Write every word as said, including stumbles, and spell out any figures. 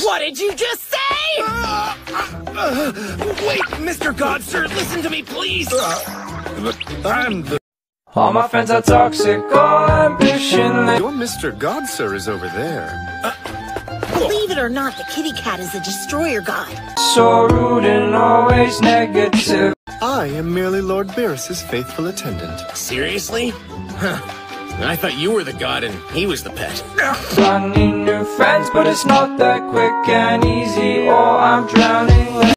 What did you just say? Uh, uh, wait, Mister Godser, listen to me, please. Uh, I'm the... All my friends are toxic, all ambition. Your Mister Godser is over there. Uh, Believe it or not, the kitty cat is a destroyer god. So rude and always negative. I am merely Lord Beerus's faithful attendant. Seriously? Huh. I thought you were the god and he was the pet. I need new friends, but it's not that quick and easy, or I'm drowning.